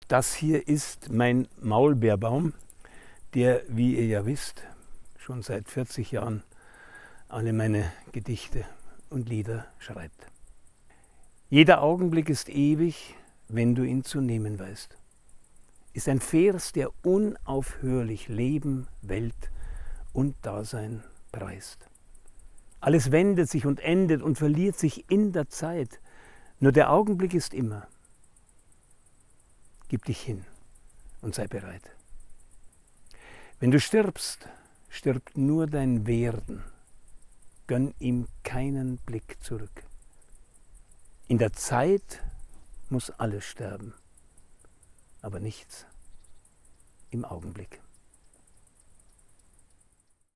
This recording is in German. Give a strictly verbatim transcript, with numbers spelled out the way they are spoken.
Das hier ist mein Maulbeerbaum, der, wie ihr ja wisst, schon seit vierzig Jahren alle meine Gedichte und Lieder schreibt. Jeder Augenblick ist ewig, wenn du ihn zu nehmen weißt. Ist ein Vers, der unaufhörlich Leben, Welt und Dasein preist. Alles wendet sich und endet und verliert sich in der Zeit. Nur der Augenblick ist immer. Gib dich hin und sei bereit. Wenn du stirbst, stirbt nur dein Werden. Gönn ihm keinen Blick zurück. In der Zeit muss alles sterben, aber nichts im Augenblick.